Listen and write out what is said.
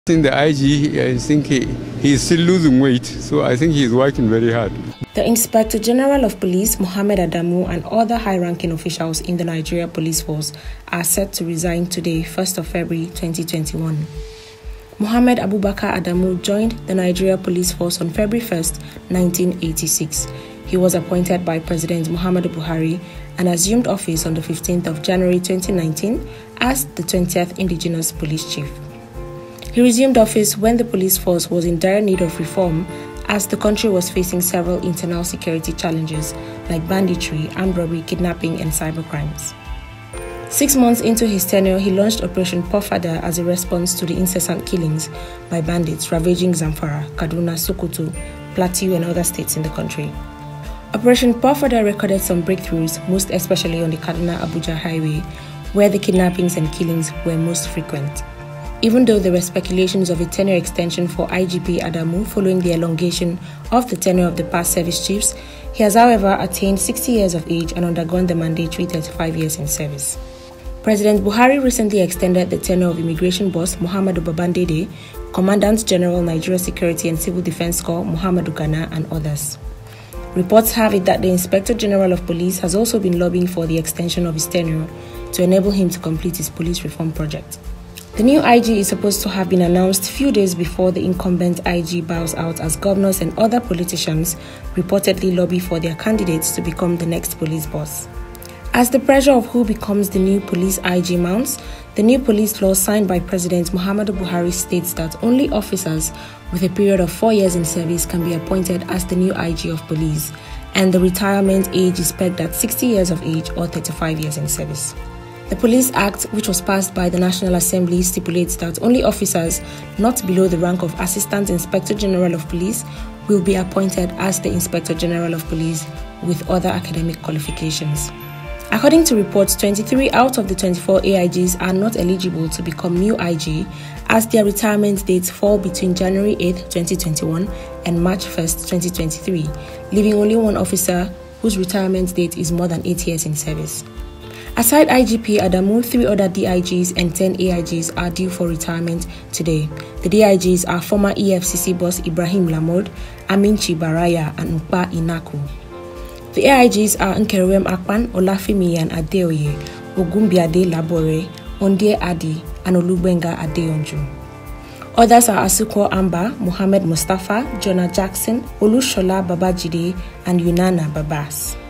In the IG, I think he's still losing weight, so I think he's working very hard. The Inspector General of Police, Mohammed Adamu, and other high-ranking officials in the Nigeria Police Force are set to resign today, 1st of February 2021. Mohammed Abubakar Adamu joined the Nigeria Police Force on February 1st, 1986. He was appointed by President Muhammadu Buhari and assumed office on the 15th of January 2019 as the 20th Indigenous Police Chief. He resumed office when the police force was in dire need of reform as the country was facing several internal security challenges like banditry, armed robbery, kidnapping, and cybercrimes. 6 months into his tenure, he launched Operation Pofada as a response to the incessant killings by bandits ravaging Zamfara, Kaduna, Sokoto, Plateau, and other states in the country. Operation Pofada recorded some breakthroughs, most especially on the Kaduna-Abuja highway, where the kidnappings and killings were most frequent. Even though there were speculations of a tenure extension for IGP Adamu following the elongation of the tenure of the past service chiefs, he has however attained 60 years of age and undergone the mandatory 35 years in service. President Buhari recently extended the tenure of Immigration Boss Muhammadu Babandede, Commandant General Nigeria Security and Civil Defense Corps Muhammadu Gana, and others. Reports have it that the Inspector General of Police has also been lobbying for the extension of his tenure to enable him to complete his police reform project. The new IG is supposed to have been announced few days before the incumbent IG bows out as governors and other politicians reportedly lobby for their candidates to become the next police boss. As the pressure of who becomes the new police IG mounts, the new police law signed by President Muhammadu Buhari states that only officers with a period of 4 years in service can be appointed as the new IG of police, and the retirement age is pegged at 60 years of age or 35 years in service. The Police Act, which was passed by the National Assembly, stipulates that only officers not below the rank of Assistant Inspector General of Police will be appointed as the Inspector General of Police with other academic qualifications. According to reports, 23 out of the 24 AIGs are not eligible to become new IG as their retirement dates fall between January 8, 2021 and March 1, 2023, leaving only one officer whose retirement date is more than 8 years in service. Aside IGP Adamu, 3 other DIGs and 10 AIGs are due for retirement today. The DIGs are former EFCC boss Ibrahim Lamord, Aminchi Baraya, and Nkpa Inaku. The AIGs are Nkerewem Akpan, Olafimiyan Adeoye, Ogumbiade Labore, Onde Adi, and Olubenga Adeonju. Others are Asuko Amba, Mohammed Mustafa, Jonah Jackson, Olushola Babajide, and Yunana Babas.